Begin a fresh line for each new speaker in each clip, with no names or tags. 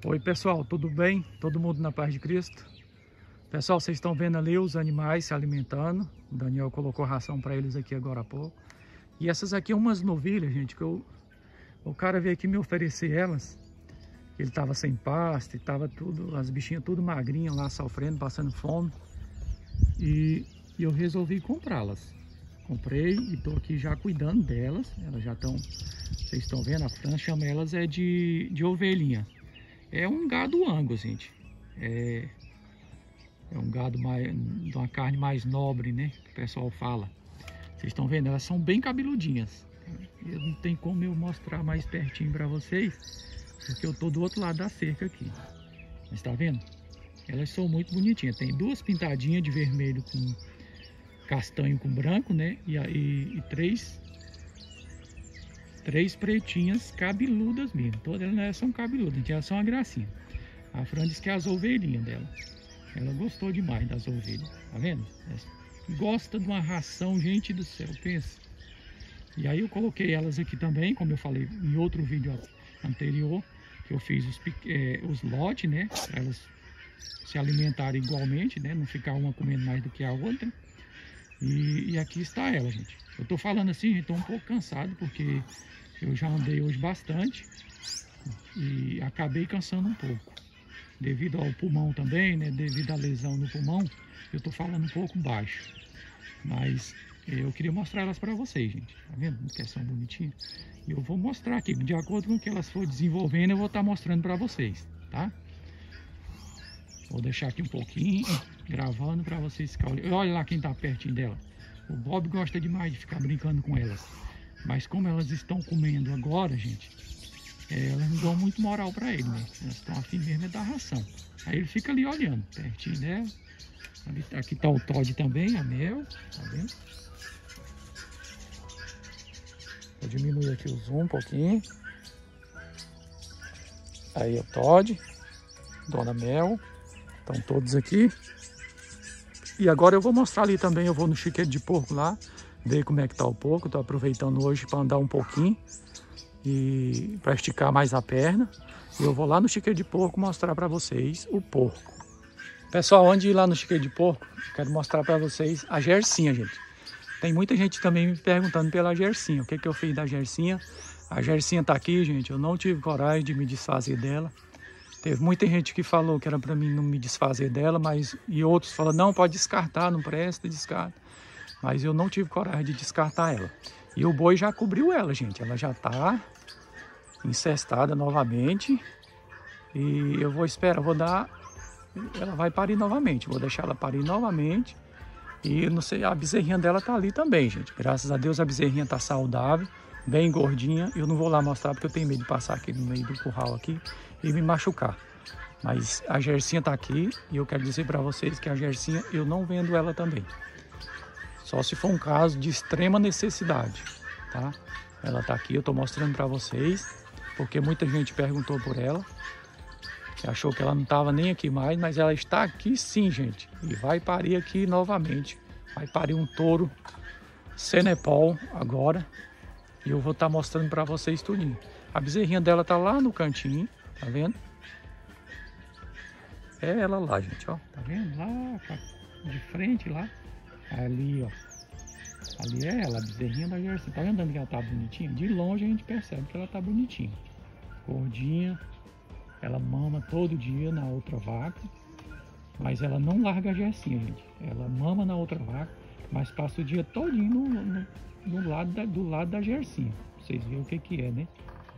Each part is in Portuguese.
Oi pessoal, tudo bem? Todo mundo na paz de Cristo? Pessoal, vocês estão vendo ali os animais se alimentando. O Daniel colocou ração para eles aqui agora há pouco. E essas aqui são umas novilhas, gente, que o cara veio aqui me oferecer elas. Ele tava sem pasto, tava tudo, as bichinhas tudo magrinhas lá, sofrendo, passando fome. E eu resolvi comprá-las. Comprei e tô aqui já cuidando delas. Elas já estão, vocês estão vendo, a Fran chama elas de ovelhinha. É um gado Angus, gente. É um gado de uma carne mais nobre, né? Que o pessoal fala. Vocês estão vendo? Elas são bem cabeludinhas. Eu não tem como eu mostrar mais pertinho para vocês, porque eu tô do outro lado da cerca aqui. Mas tá vendo? Elas são muito bonitinhas. Tem duas pintadinhas de vermelho com castanho com branco, né? E três pretinhas cabeludas mesmo. Todas elas são cabeludas, elas são uma gracinha. A Fran disse que é as ovelhinhas dela. Ela gostou demais das ovelhas, tá vendo? Ela gosta de uma ração, gente do céu, pensa. E aí eu coloquei elas aqui também, como eu falei em outro vídeo anterior, que eu fiz os lotes, né? Para elas se alimentarem igualmente, né? Não ficar uma comendo mais do que a outra. E aqui está ela, gente. Eu tô falando assim, gente, tô um pouco cansado, porque eu já andei hoje bastante e acabei cansando um pouco. Devido ao pulmão também, né? Devido à lesão no pulmão, eu tô falando um pouco baixo. Mas eu queria mostrar elas para vocês, gente. Tá vendo? Que são bonitinhas. E eu vou mostrar aqui, de acordo com o que elas for desenvolvendo, eu vou estar mostrando para vocês, tá? Vou deixar aqui um pouquinho, gravando para vocês ficarem. Olha lá quem tá pertinho dela. O Bob gosta demais de ficar brincando com elas. Mas como elas estão comendo agora, gente, elas não dão muito moral para ele, né? Elas estão afim mesmo da ração. Aí ele fica ali olhando, pertinho dela. Aqui tá o Todd também, a Mel, tá vendo? Vou diminuir aqui o zoom um pouquinho. Aí o Todd, Dona Mel. Estão todos aqui. E agora eu vou mostrar ali também, eu vou no chiqueiro de porco lá, ver como é que tá o porco. Tô aproveitando hoje para andar um pouquinho e para esticar mais a perna. E eu vou lá no chiqueiro de porco mostrar para vocês o porco. Pessoal, antes de ir lá no chiqueiro de porco, quero mostrar para vocês a Gersinha, gente. Tem muita gente também me perguntando pela Gersinha, o que que eu fiz da Gersinha. A Gersinha tá aqui, gente, eu não tive coragem de me desfazer dela. Teve muita gente que falou que era para mim não me desfazer dela, e outros falaram, não, pode descartar, não presta, descarta. Mas eu não tive coragem de descartar ela. E o boi já cobriu ela, gente. Ela já está incestada novamente. E eu vou esperar, ela vai parir novamente. Vou deixar ela parir novamente. E não sei, a bezerrinha dela tá ali também, gente. Graças a Deus a bezerrinha tá saudável, bem gordinha. Eu não vou lá mostrar porque eu tenho medo de passar aqui no meio do curral aqui e me machucar. Mas a Gersinha tá aqui e eu quero dizer para vocês que a Gersinha eu não vendo ela também. Só se for um caso de extrema necessidade, tá? Ela tá aqui, eu tô mostrando para vocês, porque muita gente perguntou por ela. Achou que ela não estava nem aqui mais, mas ela está aqui sim, gente. E vai parir aqui novamente. Vai parir um touro Senepol agora. E eu vou estar mostrando para vocês tudinho. A bezerrinha dela tá lá no cantinho, tá vendo? É ela lá, gente, ó. Tá vendo? Lá, de frente lá. Ali, ó. Ali é ela, a bezerrinha da Gersinha. Tá vendo que ela tá bonitinha? De longe a gente percebe que ela tá bonitinha. Gordinha. Ela mama todo dia na outra vaca, mas ela não larga a Gersinha, gente. Ela mama na outra vaca, mas passa o dia todinho do lado da Gersinha. Vocês verem o que é, né?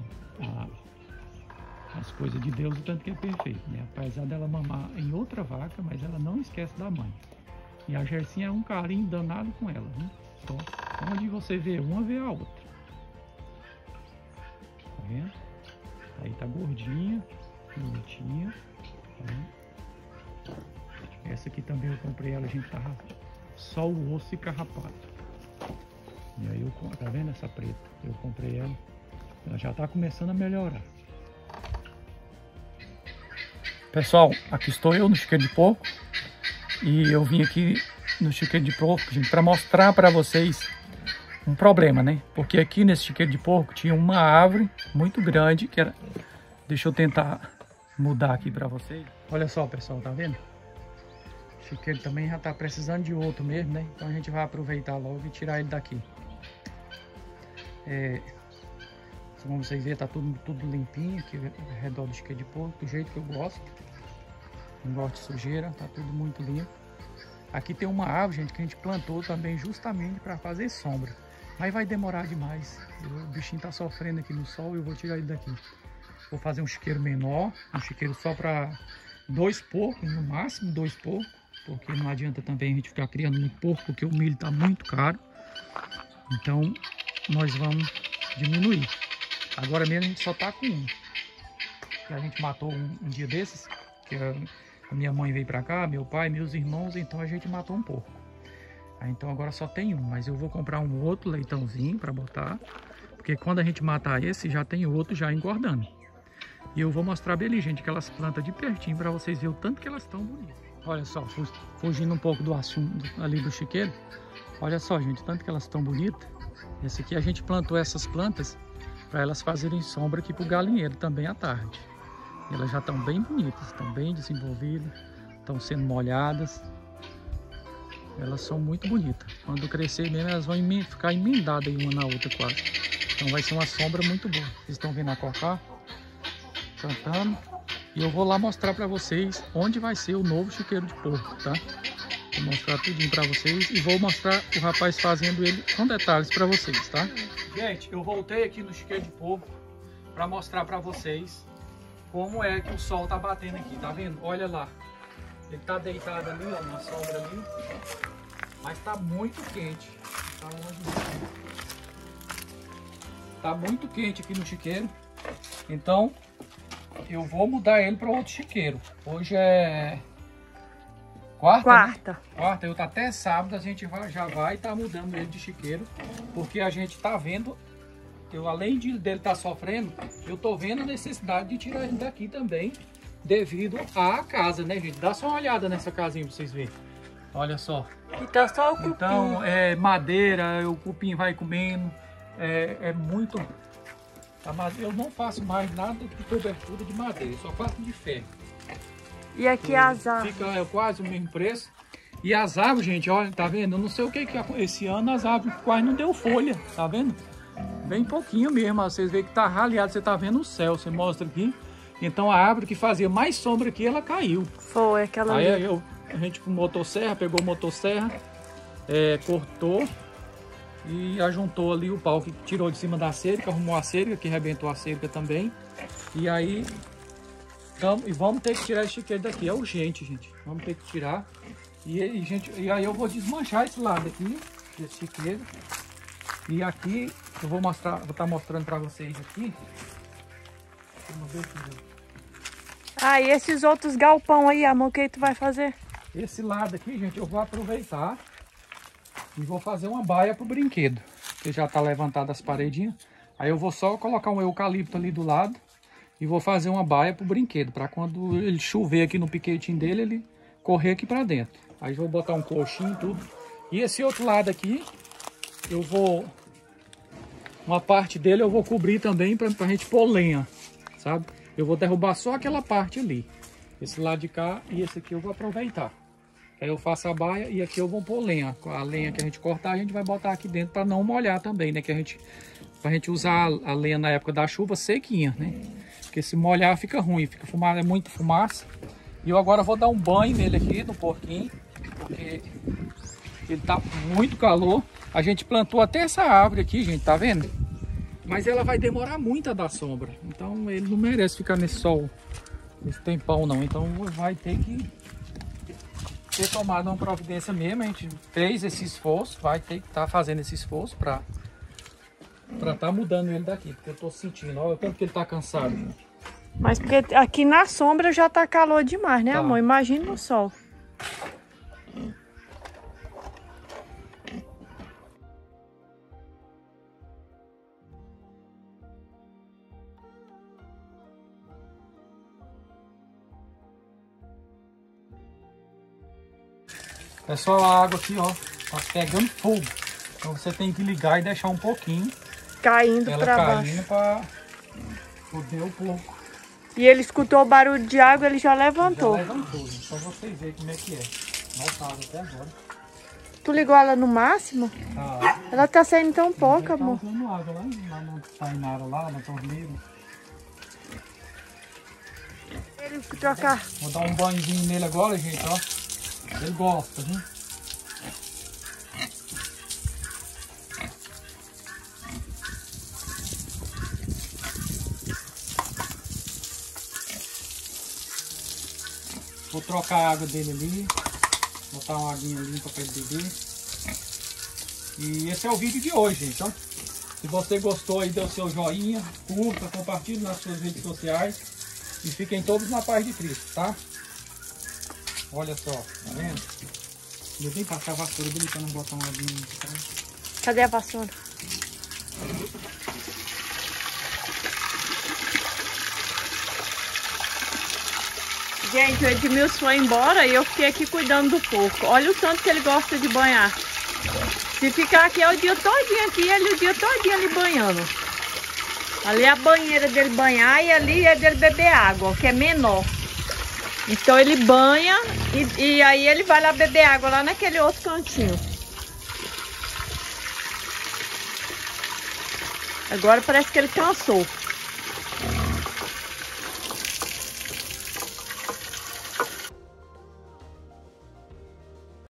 As coisas de Deus, o tanto que é perfeito, né? Apesar dela mamar em outra vaca, mas ela não esquece da mãe. E a Gersinha é um carinho danado com ela, né? Então, onde você vê uma, vê a outra. Tá vendo? Aí tá gordinha. Bonitinha, tá? Essa aqui também eu comprei ela, a gente tava só o osso e carrapato. E aí tá vendo essa preta? Eu comprei ela já tá começando a melhorar. Pessoal, aqui estou eu no chiqueiro de porco e eu vim aqui no chiqueiro de porco, gente, para mostrar para vocês um problema, né? Porque aqui nesse chiqueiro de porco tinha uma árvore muito grande que era, deixa eu tentar mudar aqui para vocês. Olha só, pessoal, tá vendo? O chiqueiro também já tá precisando de outro mesmo, né? Então a gente vai aproveitar logo e tirar ele daqui. Como vocês verem, tá tudo limpinho aqui ao redor do chiqueiro de porco, do jeito que eu gosto. Não gosto de sujeira, tá tudo muito limpo. Aqui tem uma árvore, gente, que a gente plantou também justamente para fazer sombra. Mas vai demorar demais. O bichinho tá sofrendo aqui no sol e eu vou tirar ele daqui. Vou fazer um chiqueiro menor, um chiqueiro só para 2 porcos, no máximo 2 porcos. Porque não adianta também a gente ficar criando muito porco, porque o milho tá muito caro. Então, nós vamos diminuir. Agora mesmo a gente só tá com um. E a gente matou um dia desses, que a minha mãe veio pra cá, meu pai, meus irmãos, então a gente matou um porco. Então agora só tem um, mas eu vou comprar um outro leitãozinho para botar, porque quando a gente matar esse, já tem outro já engordando. E eu vou mostrar bem ali, gente, aquelas plantas de pertinho para vocês verem o tanto que elas estão bonitas. Olha só, fugindo um pouco do assunto ali do chiqueiro, olha só, gente, tanto que elas estão bonitas. Esse aqui a gente plantou essas plantas para elas fazerem sombra aqui pro galinheiro também à tarde. E elas já estão bem bonitas, estão bem desenvolvidas, estão sendo molhadas. Elas são muito bonitas. Quando crescer mesmo, elas vão ficar emendadas aí uma na outra quase. Então vai ser uma sombra muito boa. Vocês estão vendo a cocá cantando. E eu vou lá mostrar para vocês onde vai ser o novo chiqueiro de porco, tá? Vou mostrar tudinho para vocês e vou mostrar o rapaz fazendo ele com detalhes para vocês, tá? Gente, eu voltei aqui no chiqueiro de porco para mostrar para vocês como é que o sol tá batendo aqui, tá vendo? Olha lá. Ele tá deitado ali, ó, na sombra ali. Mas tá muito quente. Tá muito quente aqui no chiqueiro. Então, eu vou mudar ele para outro chiqueiro. Hoje é quarta. Né? Quarta, eu tá até sábado, a gente já vai estar mudando ele de chiqueiro. Porque a gente tá vendo, além dele estar sofrendo, eu tô vendo a necessidade de tirar ele daqui também. Devido à casa, né, gente? Dá só uma olhada nessa casinha pra vocês verem. Olha só.
E tá só o cupim.
Então, é madeira, o cupim vai comendo. É muito... Eu não faço mais nada de cobertura de madeira, eu só faço de ferro.
E aqui as árvores?
Fica quase o mesmo preço. E as árvores, gente, olha, tá vendo? Eu não sei o que esse ano as árvores quase não deu folha, tá vendo? Bem pouquinho mesmo, vocês veem que tá raleado, você tá vendo o céu, você mostra aqui. Então a árvore que fazia mais sombra aqui, ela caiu.
Foi aquela
aí a gente com motosserra, pegou motosserra, cortou e ajuntou ali o pau que tirou de cima da cerca, arrumou a cerca, que arrebentou a cerca também. E aí vamos ter que tirar esse chiqueiro daqui, é urgente, gente. Vamos ter que tirar. E aí eu vou desmanchar esse lado aqui, desse chiqueiro. E aqui eu vou estar mostrando para vocês aqui.
Ah, e esses outros galpão aí, amor, o que tu vai fazer?
Esse lado aqui, gente, eu vou aproveitar e vou fazer uma baia pro brinquedo, que já tá levantado as paredinhas. Aí eu vou só colocar um eucalipto ali do lado e vou fazer uma baia pro brinquedo, para quando ele chover aqui no piquetinho dele, ele correr aqui para dentro. Aí eu vou botar um coxinho e tudo. E esse outro lado aqui, uma parte dele eu vou cobrir também pra gente pôr lenha, sabe? Eu vou derrubar só aquela parte ali. Esse lado de cá e esse aqui eu vou aproveitar. Aí eu faço a baia e aqui eu vou pôr lenha. A lenha que a gente cortar, a gente vai botar aqui dentro para não molhar também, né? Pra gente usar a lenha na época da chuva sequinha, né? Porque se molhar fica ruim, fica fumado, é muito fumaça. E eu agora vou dar um banho nele aqui, no porquinho, porque ele tá muito calor. A gente plantou até essa árvore aqui, gente, tá vendo? Mas ela vai demorar muito a dar sombra. Então ele não merece ficar nesse sol, nesse tempão não. Então vai ter que ter tomado uma providência mesmo. A gente fez esse esforço, vai ter que estar fazendo esse esforço para estar mudando ele daqui. Porque eu tô sentindo, olha o tanto que ele tá cansado, gente.
Mas porque aqui na sombra já tá calor demais, né,
tá,
amor? Imagina no sol.
Pessoal, a água aqui, ó, tá pegando fogo. Então você tem que ligar e deixar um pouquinho
caindo
ela
pra
caindo
baixo.
Pra foder o porco.
E ele escutou o barulho de água, ele já levantou.
Já levantou, gente. Só vocês verem como é que é. Não tá até agora.
Tu ligou ela no máximo?
Tá.
Ela tá saindo tão pouco, amor.
Tá usando água lá na Tainara, lá na torneira.
Ele trocar.
Vou dar um banhozinho nele agora, gente, ó. Ele gosta, viu? Vou trocar a água dele ali. Botar uma aguinha limpa para ele beber. E esse é o vídeo de hoje, gente, ó. Se você gostou aí, dê o seu joinha, curta, compartilhe nas suas redes sociais. E fiquem todos na paz de Cristo, tá? Olha só, tá vendo? Eu vim passar a vassoura dele pra não botar uma aguinha aqui, tá?
Cadê a vassoura? Gente, o Edmilson foi embora e eu fiquei aqui cuidando do porco. Olha o tanto que ele gosta de banhar. Se ficar aqui é o dia todinho aqui, ele o dia todinho ali banhando. Ali é a banheira dele banhar e ali é dele beber água, que é menor. Então ele banha e aí ele vai lá beber água lá naquele outro cantinho. Agora parece que ele cansou.